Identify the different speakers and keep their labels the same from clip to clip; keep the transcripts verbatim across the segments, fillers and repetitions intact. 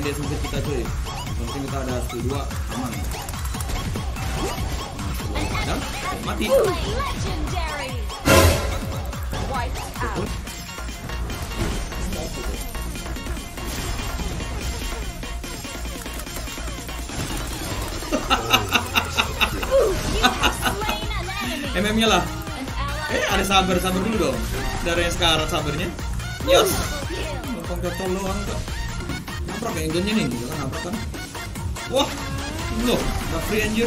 Speaker 1: main dia sempit kita cuy. Penting kita ada skill dua aman. Nah, mati. M M nya lah. Eh ada sabar sabar dulu dong. Dari yang sekarang sabarnya. Yes. Gampang gampang doang kok. Nabrak kayak enggaknya nih, jangan nabrak kan. Wah, loh, nggak free anjir.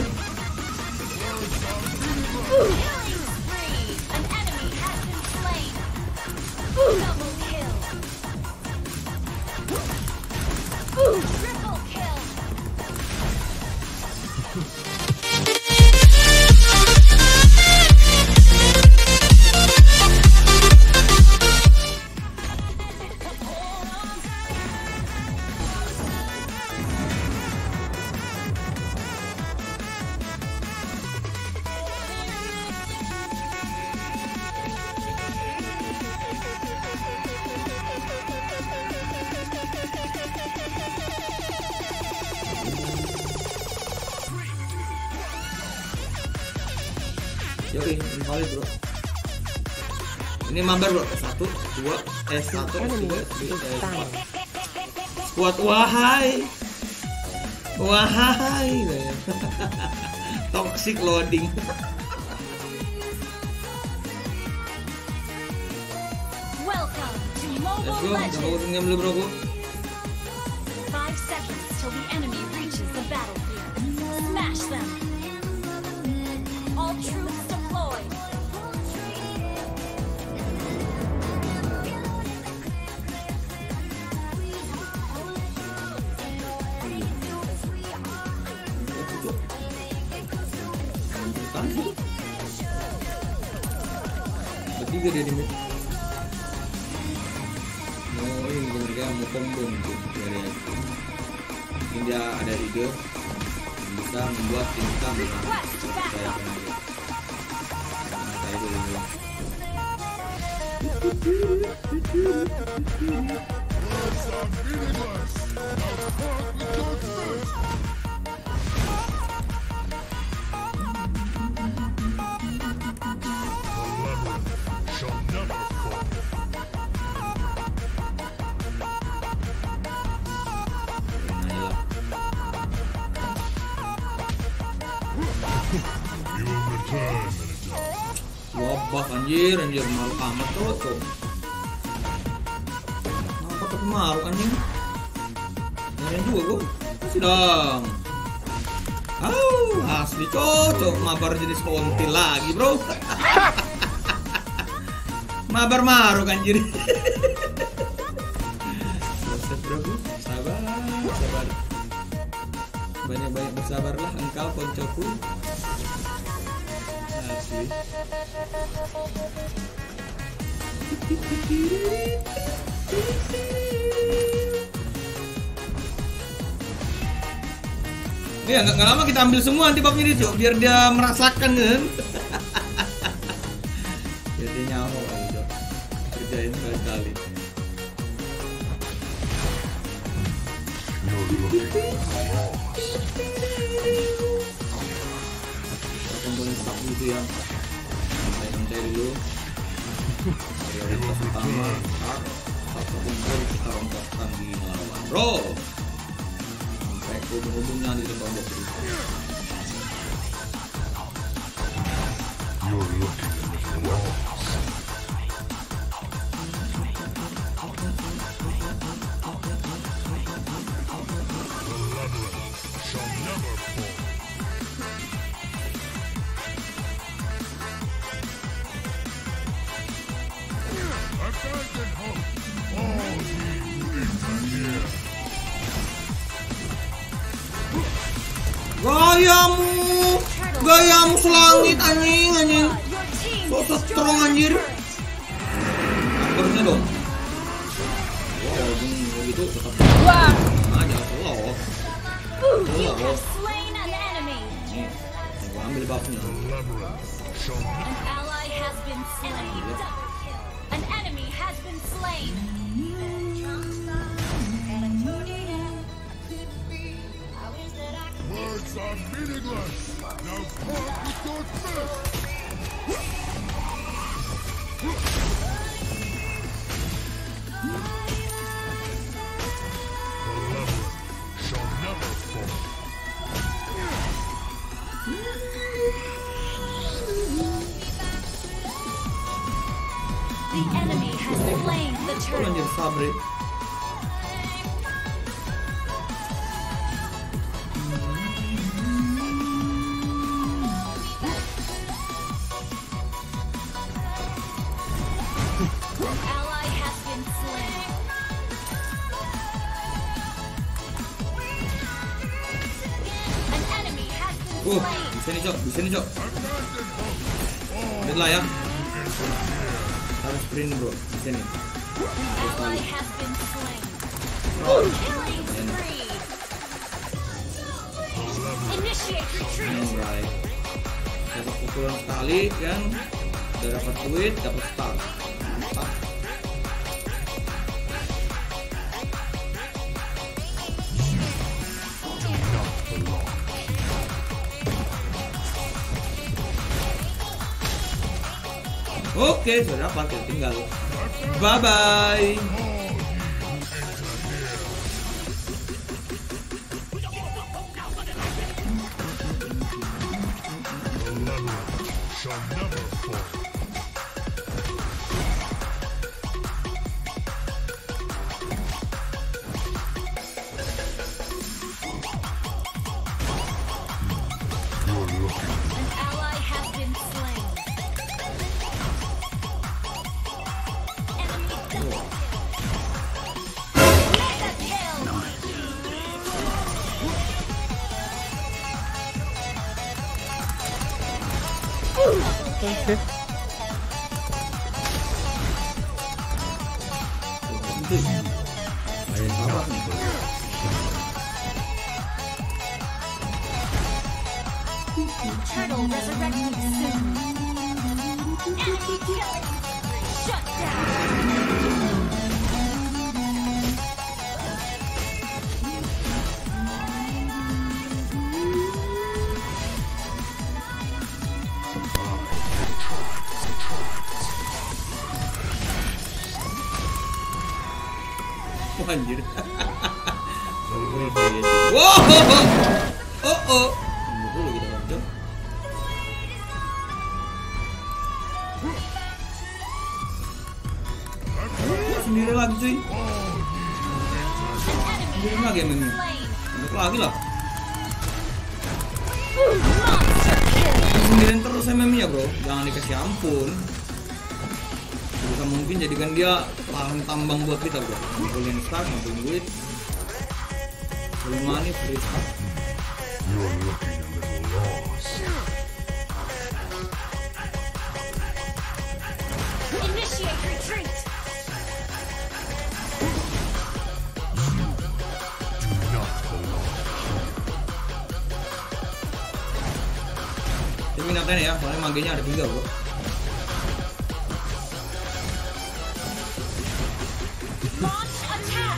Speaker 1: Yoi, invalid bro. Ini mabar bro. Satu, dua, eh satu, tiga, tiga, empat. Squad wahai, wahai. Toxic loading.
Speaker 2: Welcome to
Speaker 1: Let's
Speaker 2: Mobile
Speaker 1: go,
Speaker 2: Legends.
Speaker 1: jangan urutin game dulu bro.
Speaker 2: Five seconds till the enemy reaches the battlefield. Smash them. All troops deployed.
Speaker 1: Bertiga dia di mid. Oh ini bener kayak mau combo tuh dari aku. Mungkin dia ada ide bisa membuat tim kita bisa percaya dengan dia. Saya dulu. Wabah anjir, anjir malu amat tuh tuh. Apa tapi malu anjing? Nyariin juga gua. Kasih dong. Au, asli cocok mabar jenis kontil lagi, bro. Mabar maruk anjir. Sabar, bro. Sabar, sabar. Banyak-banyak bersabarlah engkau koncoku. Asli. Nih nggak lama kita ambil semua anti buffnya dia, biar dia merasakan kan. Biar dia nyaho gitu. Kerjain kali-kali. Komponen stack gitu ya. Santai-santai dulu. Prioritas utama start satu kumpul kita rontokkan di lawan bro. Sampai hubung-hubungnya di depan bos dulu.
Speaker 3: You're looking at the walls. The labyrinth shall never fall. Abandon hope, all ye who enter here.
Speaker 1: Gayamu, gayamu selangit anjing anjing.
Speaker 2: Your team
Speaker 1: So
Speaker 2: destroyed
Speaker 1: strong anjir.
Speaker 2: your turret.
Speaker 1: Terusnya dong. Wow, begitu tetap.
Speaker 2: Wow.
Speaker 1: Aja slow.
Speaker 2: You have slain an enemy.
Speaker 1: Nih, gua ambil buffnya.
Speaker 3: The labyrinth shall never.
Speaker 2: An ally has been slain. An enemy has been slain.
Speaker 3: meaningless. Now part with your fist. The labyrinth shall never fall.
Speaker 2: The enemy has slain the
Speaker 1: Kok
Speaker 2: turtle.
Speaker 1: lanjut Sabri?
Speaker 2: An ally has been slain. An enemy has been
Speaker 1: Uh,
Speaker 2: slain.
Speaker 1: di sini cok, di sini cok. Lihat lah ya. Harus sprint bro, di sini.
Speaker 2: An ally has been slain.
Speaker 1: Oh,
Speaker 2: Killing spree. Initiate retreat.
Speaker 1: alright. Dapat pukulan sekali kan, udah dapat duit, dapat start. Mantap. Oke, sudah dapat, ya, tinggal. Bye bye.
Speaker 3: The labyrinth shall never fall. You're looking.
Speaker 2: An ally has been slain. Enemy double kill. Mega kill. Double kill.
Speaker 1: Ayo, apa nih?
Speaker 2: Turtle resurrecting soon. Enemy killing. Shut down.
Speaker 1: Oh, anjir.
Speaker 3: The labyrinth.
Speaker 1: Wow. Oh oh. Tunggu dulu kita lanjut. Sendiri lagi cuy.
Speaker 2: An
Speaker 1: Sendiri
Speaker 2: enemy
Speaker 1: lagi
Speaker 2: has
Speaker 1: yang
Speaker 2: been
Speaker 1: ini.
Speaker 2: slain.
Speaker 1: Lanjut lagi lah.
Speaker 2: Monster kill.
Speaker 1: Sendirian terus M M-nya bro. Jangan dikasih ampun. Bisa mungkin jadikan dia lahan tambang buat kita bro. Ngumpulin start, ngumpulin duit. Beli money, free start.
Speaker 3: You're looking a little lost.
Speaker 2: Initiate retreat.
Speaker 3: Do not belong.
Speaker 1: Ini minatin ya, soalnya magenya ada tiga bro.
Speaker 2: Launch attack.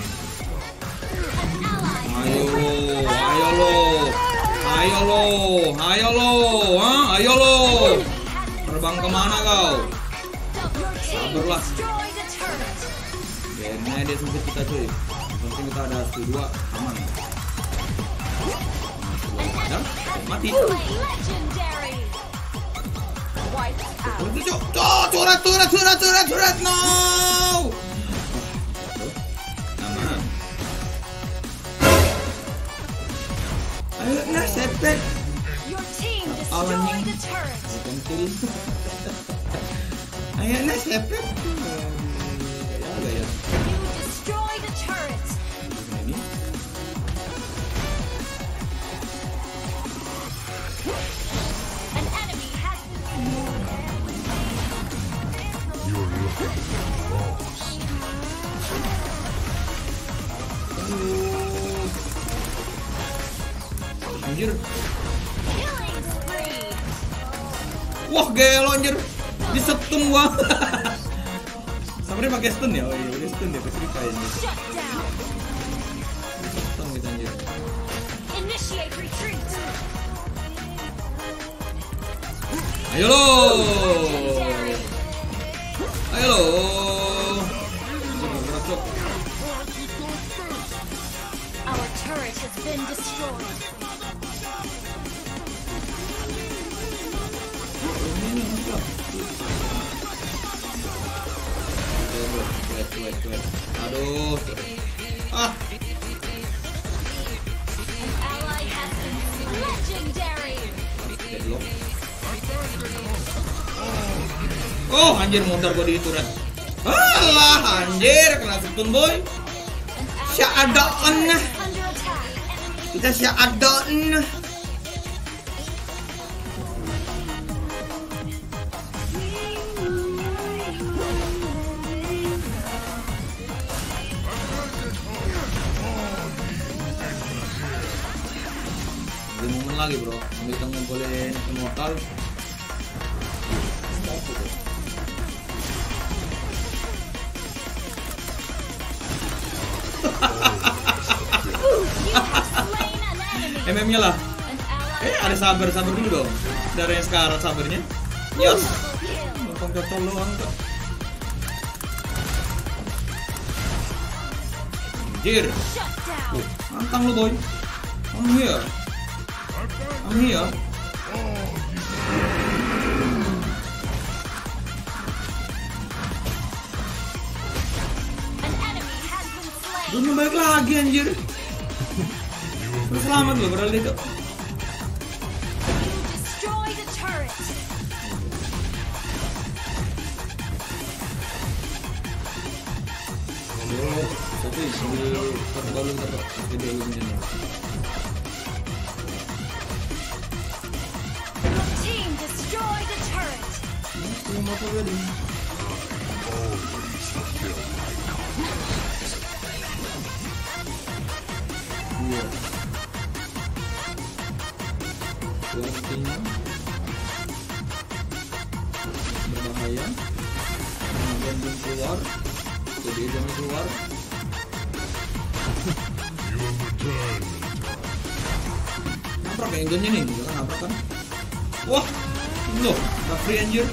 Speaker 2: An ally
Speaker 1: Ayo lo, ayo lo, ayo lo, ayo lo, ah, ayo lo. Terbang kemana kau?
Speaker 2: Your team
Speaker 1: Sabarlah.
Speaker 2: destroy the turret.
Speaker 1: Biarin dia sempit kita cuy. Yang penting kita ada satu dua aman. Padahal mati.
Speaker 2: Legendary. Wiped out.
Speaker 1: Itu cok, cok, curat, curat, curat, curat, curat, no. Aman. Ayo, nah, setback.
Speaker 2: Your team
Speaker 1: Awan
Speaker 2: destroy
Speaker 1: yang-
Speaker 2: the turret.
Speaker 1: Pentil. Ayo, nah, setback. Ya, agak ya.
Speaker 2: You destroy the turret.
Speaker 1: Ini.
Speaker 2: An enemy has been
Speaker 3: You're looking a little lost.
Speaker 1: Anjir.
Speaker 2: killing spree.
Speaker 1: Wah, gelo anjir. Disetum gua. Sampai pakai stun ya? Oh iya, pakai stun ya, keserika ini.
Speaker 2: Shut down.
Speaker 1: Disetum gitu anjir.
Speaker 2: Initiate retreat.
Speaker 1: Ayo lo. Ayo lo.
Speaker 2: Our turret has been destroyed.
Speaker 1: Wait, wait, wait. Aduh. Ah.
Speaker 2: An ally has been legendary.
Speaker 1: Deadlock. Oh, anjir modal gua di turret. Alah, anjir kena stun boy.
Speaker 2: An
Speaker 1: Syadon.
Speaker 2: ally is under attack.
Speaker 1: Kita syadon. Ada momen lagi bro, kita ngumpulin immortal.
Speaker 2: Slain an enemy.
Speaker 1: M M-nya lah.
Speaker 2: An ally
Speaker 1: Eh, ada sabar, sabar dulu dong. Dari yang sekarang sabarnya. Yes.
Speaker 2: double kill.
Speaker 1: Nonton ketol doang kok. Anjir.
Speaker 2: Shut down.
Speaker 1: Antang lu boy. I'm here. I'm here.
Speaker 2: An enemy has been slain.
Speaker 1: Belum balik lagi anjir. Udah selamat loh padahal itu.
Speaker 2: Destroy the turret.
Speaker 1: Oh, tapi sambil terbalu dapat video ini.
Speaker 2: Your team destroy the turret.
Speaker 1: Ini motor tadi. Iya. Kualitasnya berbahaya. Kemudian belum keluar. Jadi jangan keluar.
Speaker 3: You have returned.
Speaker 1: Nabrak ya engine-nya nih, jangan nabrak kan. Wah, loh, nggak free anjir.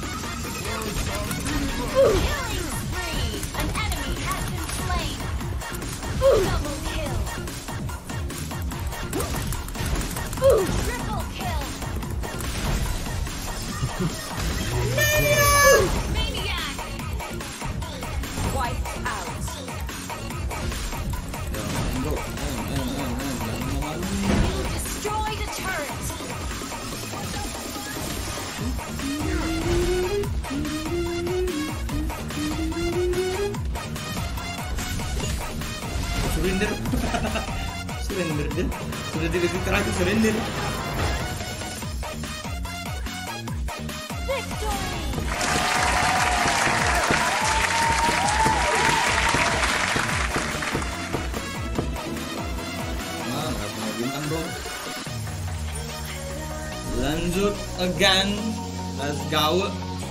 Speaker 2: Killing spree. An enemy has been slain. Double kill. Triple kill. Maniac. Wipe out.
Speaker 1: Ya, bro, eh, eh, eh, eh, jangan ngomong.
Speaker 2: Destroy the turret.
Speaker 1: Surrender. Surrender kan? Sudah di detik terakhir surrender.
Speaker 2: Victory.
Speaker 1: Nah, nggak punya bintang bro. Lanjut again. Let's go.